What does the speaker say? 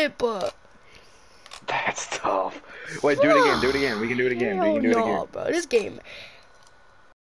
flip. That's tough. Wait, do it again. Do it again. We can do it again. We Hell can do it no, again. bro. This game.